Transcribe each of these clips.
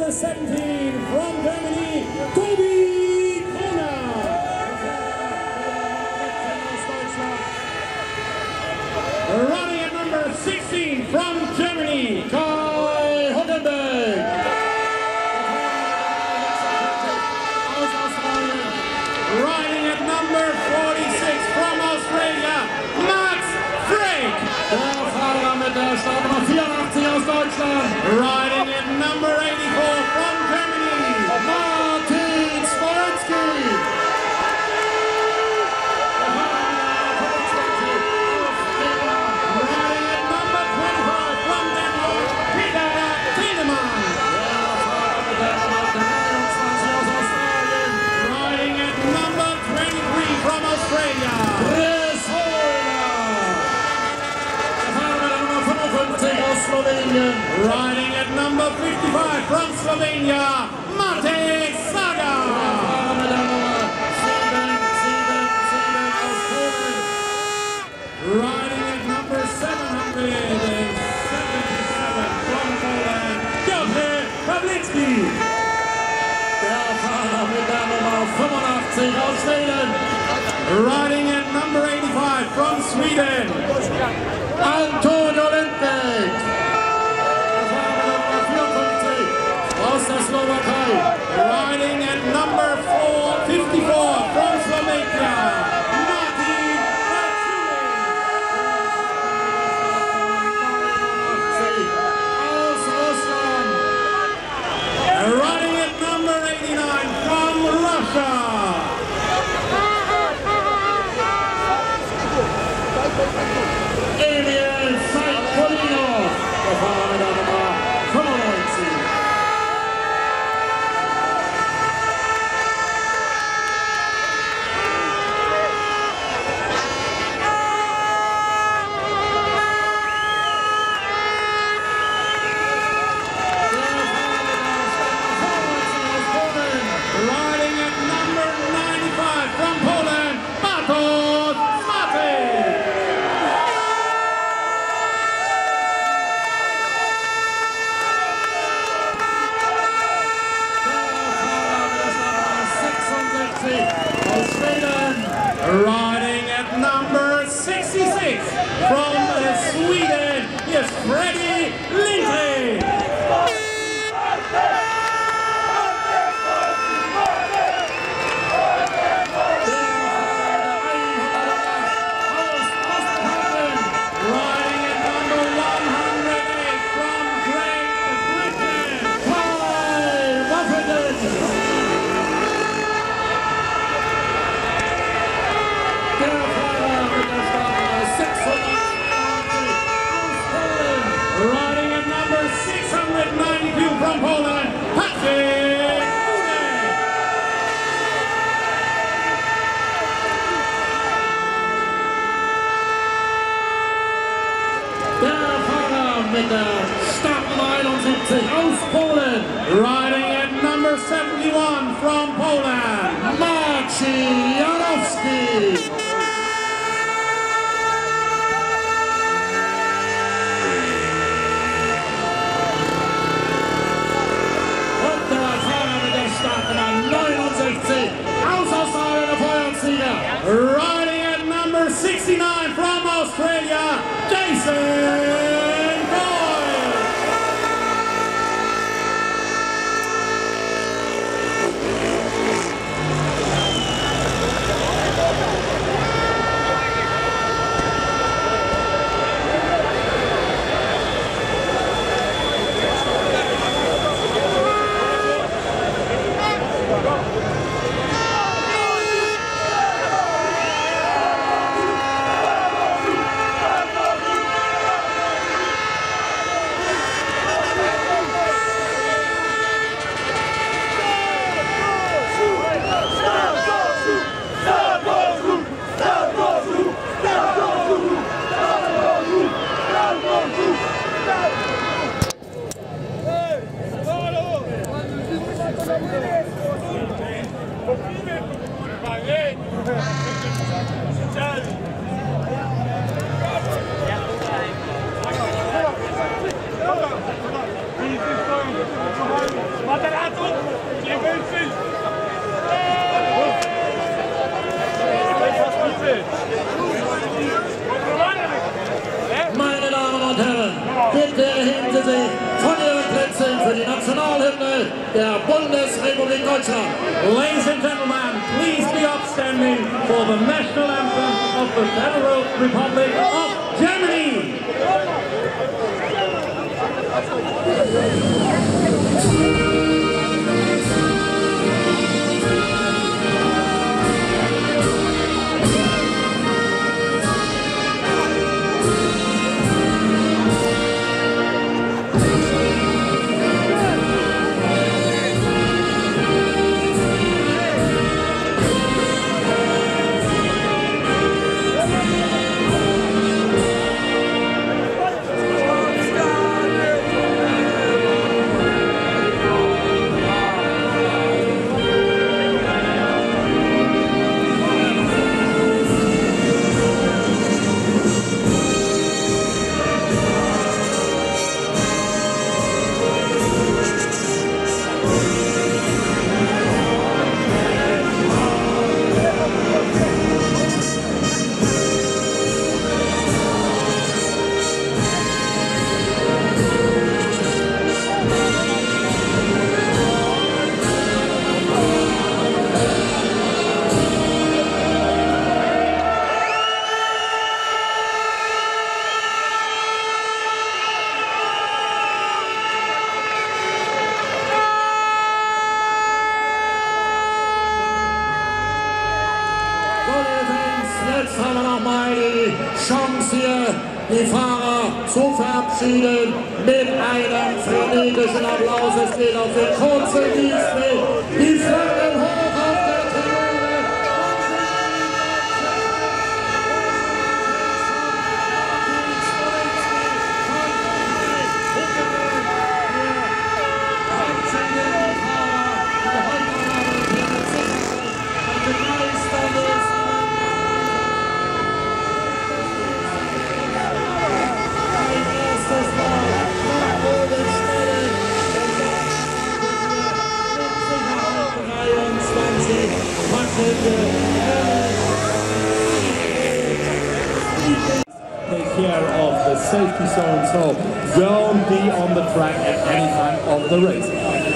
number 17 from Germany, Tobi Kroner. Running at number 16 from Germany, Kai Hockenberg. Riding at number 46 from Australia, Max Frick. Der Fahrer mit der Startnummer 84 aus Deutschland. Riding at number 84 from Germany, Martin Smolenski. riding at number 25 from Denmark, Peter Tiedemann. Riding at number 23 from Australia, Chris Holder. Der Fahrer mit der Nummer 55 aus Slowenien. riding at number 55 from Slovenia, Matej Saga. Fahrer mit der Nummer 777 aus Polen. Riding at number 777 from Poland, Piotr Pawlicki. Der Fahrer mit der Nummer 85 aus Schweden. Riding at number 85 from Sweden, Antonio Lindbeck. Der Fahrer mit der Nummer 54 aus der Slowakei. riding at number 454 from Slovakia, Martin Aus Russland. riding at number 89 from Russia, Emil Saitkolinov. Der Fahrer mit der Nummer 95. riding at number 95 from Poland, Bartosz Maty. Aus Schweden. Riding at number 66 from Sweden, yes, Freddie Lindley. Riding at number 108 from Great Britain, riding at number 692 from Poland, Patrick Ude. Der Fahrer mit der Startnummer 71 aus Polen. Riding at number 71 from Poland, Maciej Janowski. Und der Fahrer mit der Startnummer 69 aus Australien, der Feuerzieher. riding at number 69 from Australia, Jason Boyle. die Nationalhymne der Bundesrepublik Deutschland. Ladies and gentlemen, please be upstanding for the national anthem of the Federal Republic of Germany. Jetzt haben wir nochmal die Chance hier, die Fahrer zu verabschieden mit einem frenetischen Applaus. Es geht auf den kurzen Dienstweg, die Flaggen hoch auf der Tribüne. Take care of the safety zone, so don't be on the track at any time of the race.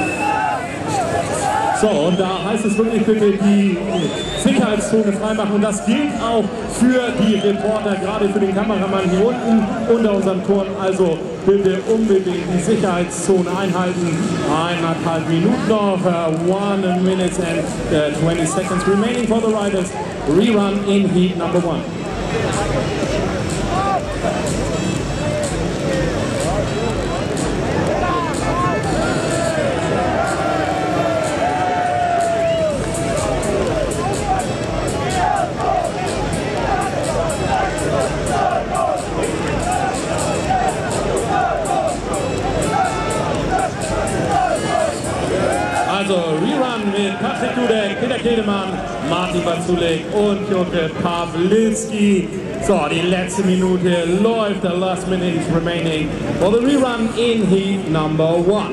So, und da heißt es wirklich bitte die Sicherheitszone freimachen. Und das gilt auch für die Reporter, gerade für den Kameramann hier unten unter unserem Turm. Also bitte unbedingt die Sicherheitszone einhalten. 1,5 Minuten noch, 1 minute and 20 seconds remaining for the riders. Rerun in heat number 1. Also Rerun mit Patrick Dudek, Peter Kedemann, Martin Bazulik und Jürgen Pawlinski. So, die letzte Minute läuft, the last minute is remaining for the rerun in heat number 1.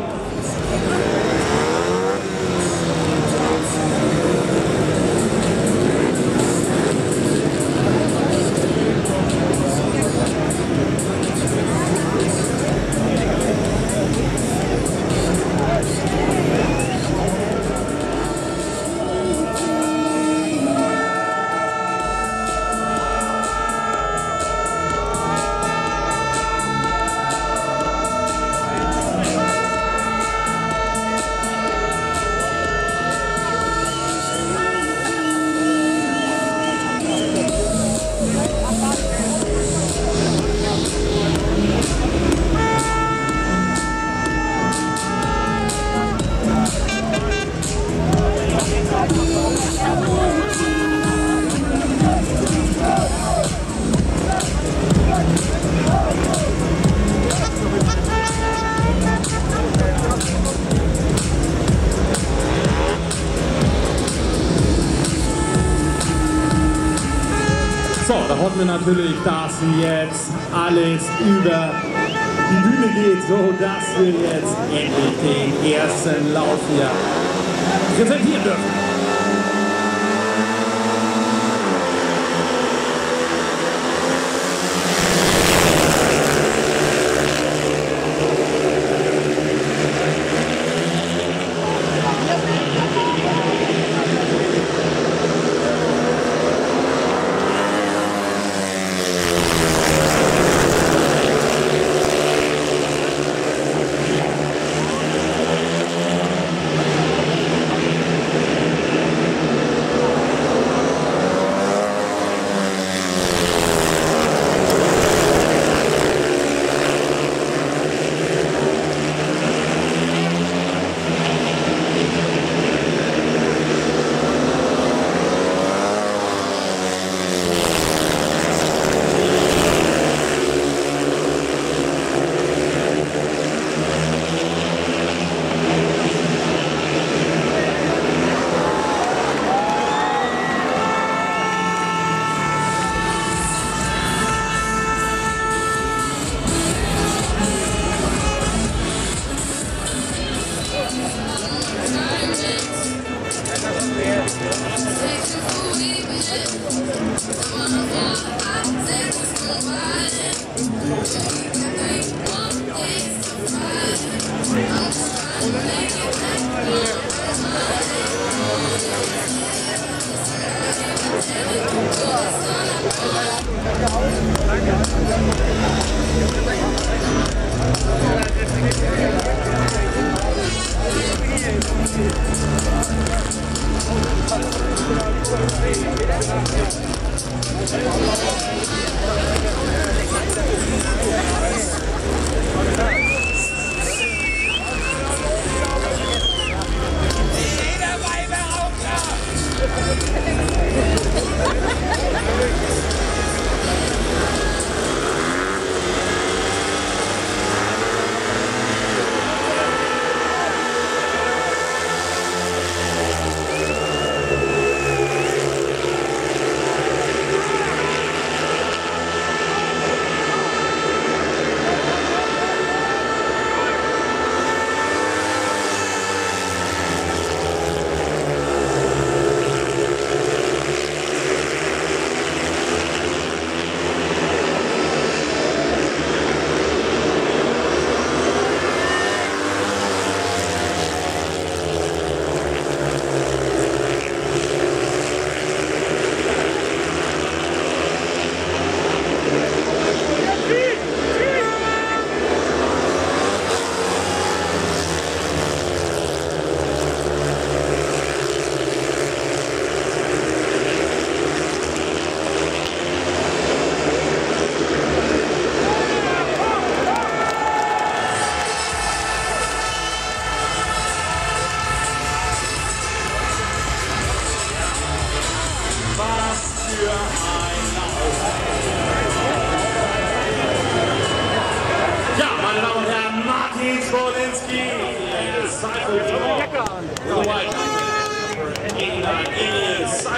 So, da hoffen wir natürlich, dass jetzt alles über die Bühne geht, so dass wir jetzt endlich den ersten Lauf hier präsentieren dürfen.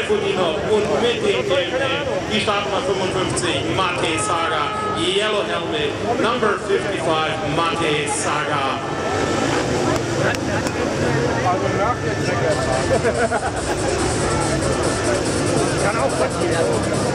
von ihnen und mit dem gelben, die Startnummer 55, Mate Saga, Yellow Helmet, Number 55, Mate Saga. Kann auch passieren.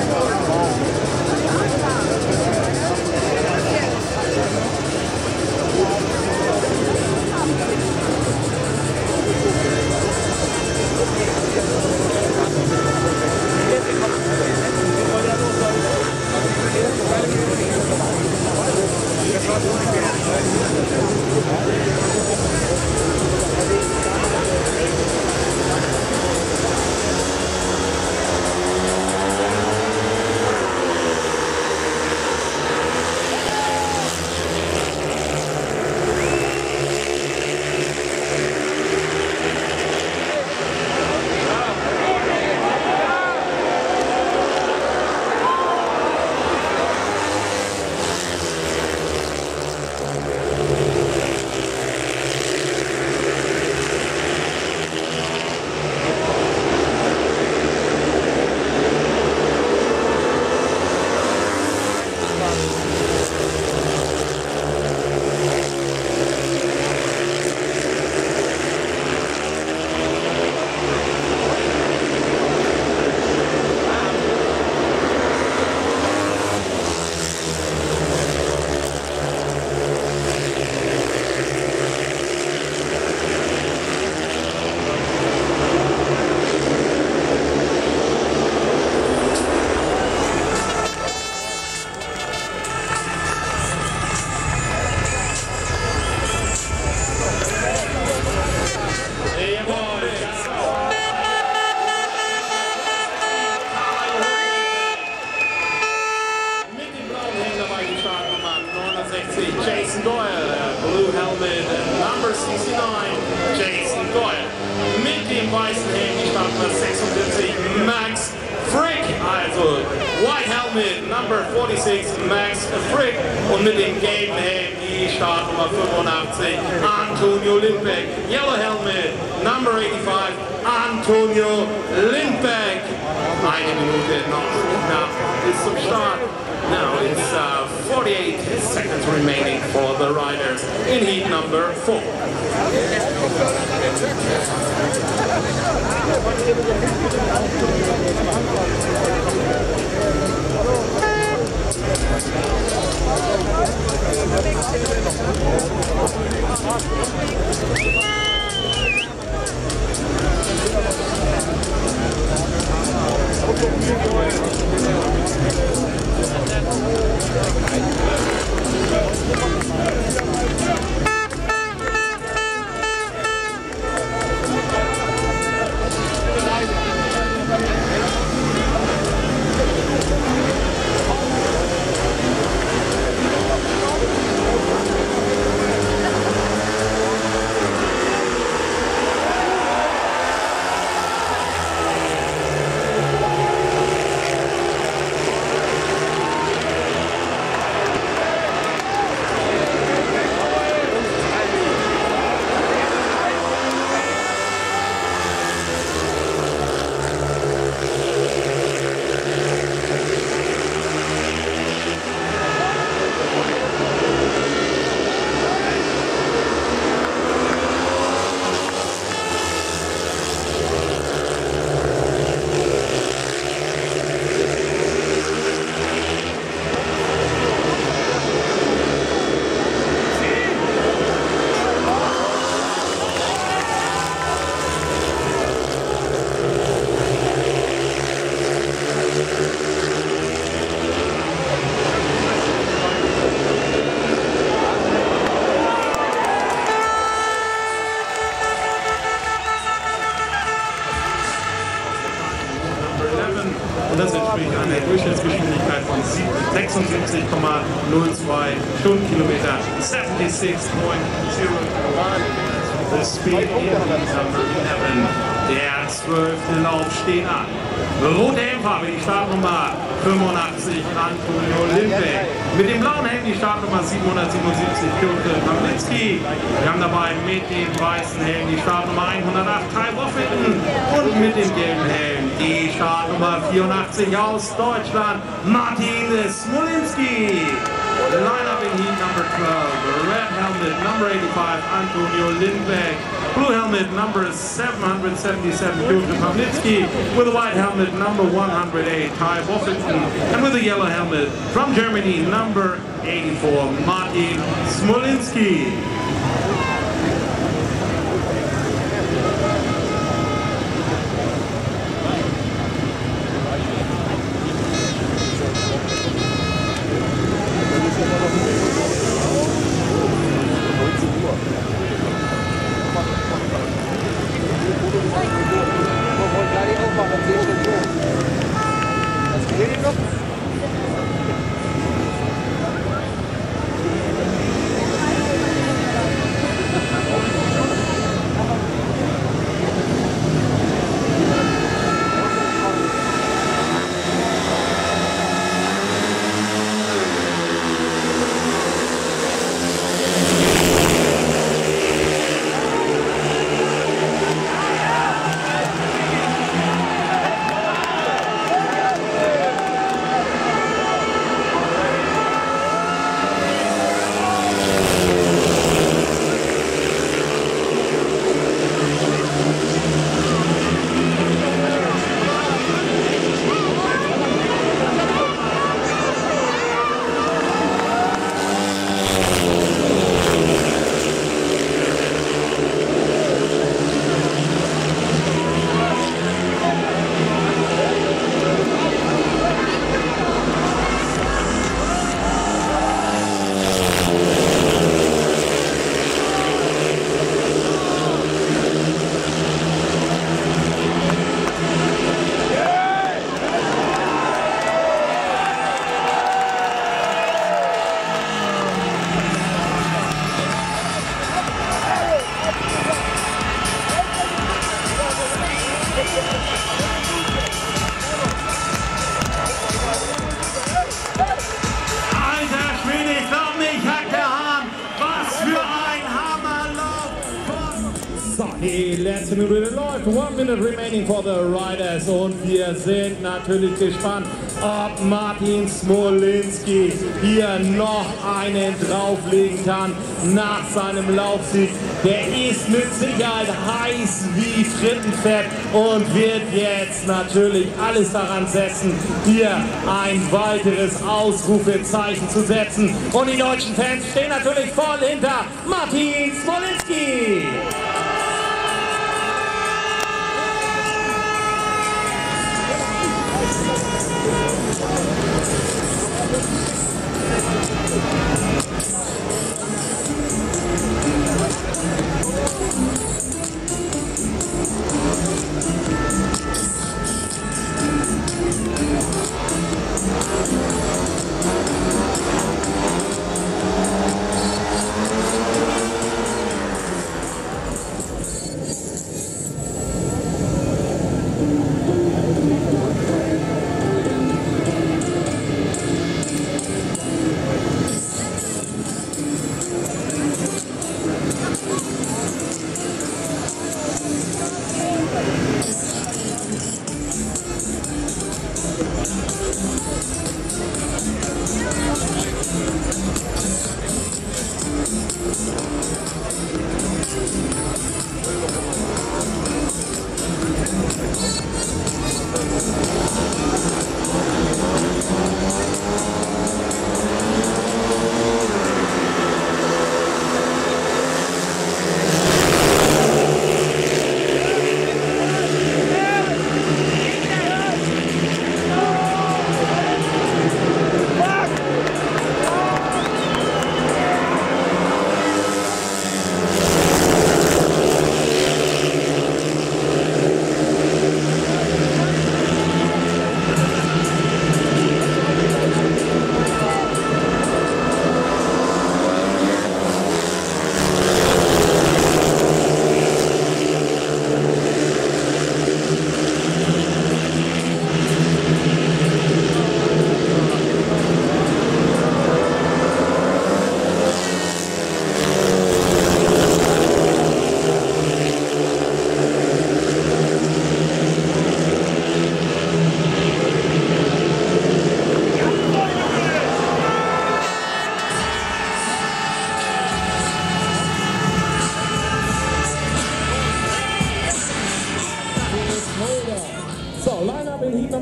Jason Doyle, blue helmet, number 69, Jason Doyle. Mit dem weißen Helm die Startnummer 76, Max Frick, also white helmet, number 46, Max Frick. Und mit dem gelben Helm die Startnummer 85, Antonio Lindbeck. Yellow helmet, number 85, Antonio Lindbeck. Eine Minute noch bis zum Start. Now it's 48 seconds remaining for the riders in heat number 4. Und das entspricht einer Durchschnittsgeschwindigkeit von 76,02 Stundenkilometer, 76.0. The speed in number 11. Der 12. Lauf steht an. Rote Helmfarbe, die Startnummer 85, Antonio Limpe. Mit dem blauen Helm die Startnummer 777, Piotr Pawlitzki. Wir haben dabei mit dem weißen Helm die Startnummer 108, Kai Woffington. Und mit dem gelben Helm die Startnummer 84 aus Deutschland, Martin Smolinski. Line up in heat number 12, red helmet number 85, Antonio Lindbeck. Blue helmet number 777, Piotr Pawlitzki. With a white helmet number 108, Kai Woffington. And with a yellow helmet from Germany, number 84, Martin Smolinski. Die letzte Minute läuft, 1 minute remaining for the riders und wir sind natürlich gespannt, ob Martin Smolinski hier noch einen drauflegen kann nach seinem Laufsieg. Der ist mit Sicherheit heiß wie Frittenfett und wird jetzt natürlich alles daran setzen, hier ein weiteres Ausrufezeichen zu setzen. Und die deutschen Fans stehen natürlich voll hinter Martin Smolinski.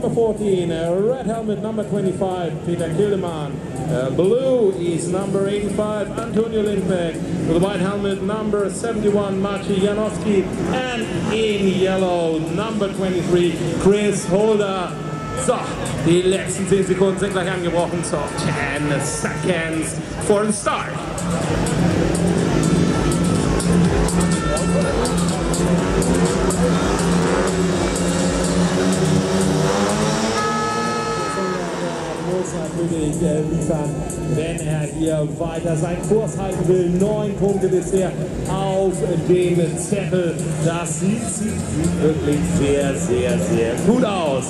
number 14, red helmet number 25, Peter Kildemann. Blue is number 85, Antonio Lindbeck. With the white helmet number 71, Maciej Janowski. And in yellow, number 23, Chris Holder. So, die letzten 10 Sekunden sind gleich angebrochen. So, 10 seconds for the start. Muss natürlich liefern, wenn er hier weiter seinen Kurs halten will. 9 Punkte bisher auf dem Zettel. Das sieht wirklich sehr, sehr, sehr gut aus.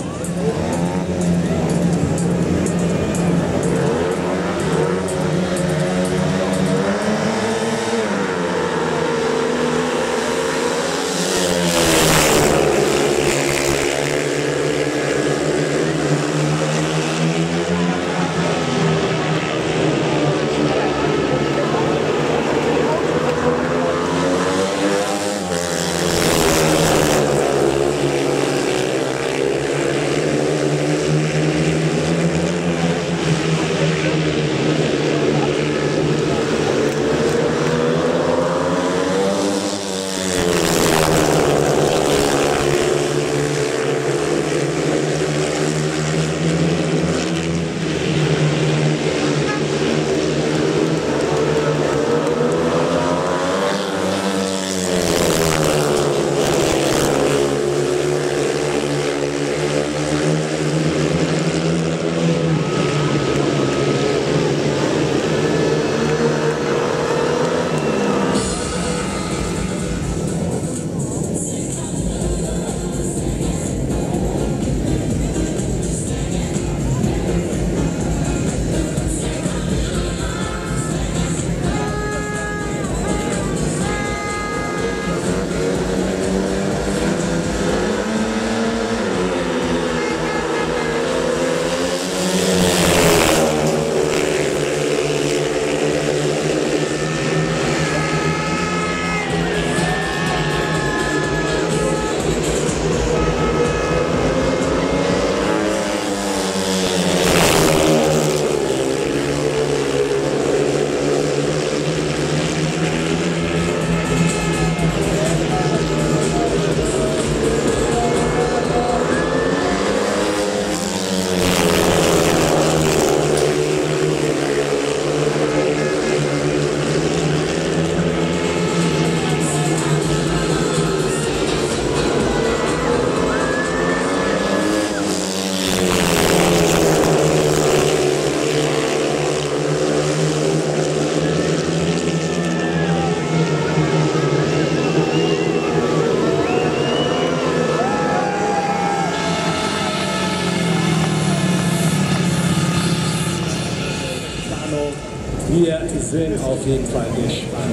Wir sind auf jeden Fall gespannt,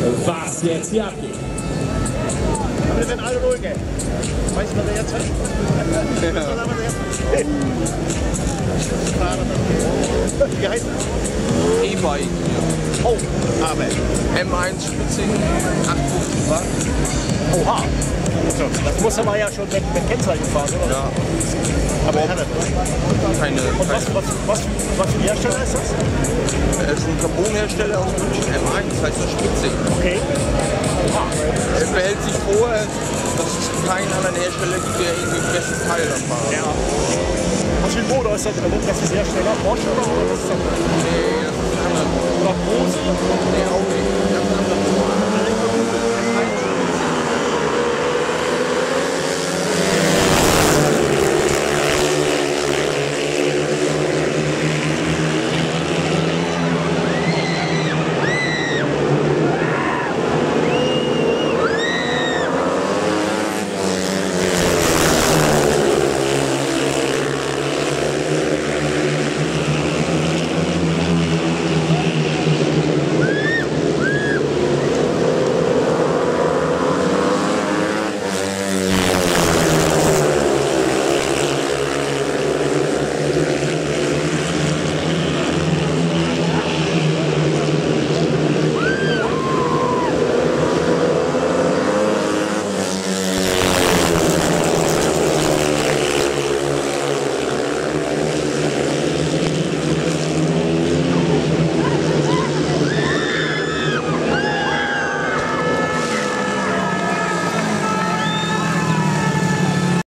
was jetzt hier abgeht. Aber wir sind alle ruhig, ey. Weißt du, was er jetzt hat? Wie heißt das? E-Bike. Oh, aber. M1 Spitze, 850 Watt. Oha. Das muss aber ja schon mit Kennzeichen fahren, oder? Ja. Aber er hat das. Keine. Und was für ein Hersteller ist das? Er ist ein Carbonhersteller aus München, M1, das heißt das Spitze. Okay. Es behält sich vor, dass es keinen anderen Hersteller gibt, der irgendwie ein bestes Teil dann macht. Ja. Was für ein Motor ist das? Das ist Hersteller Porsche oder was ist das? Nee, das ist ein anderer. Oder Bose? Nee, auch nicht.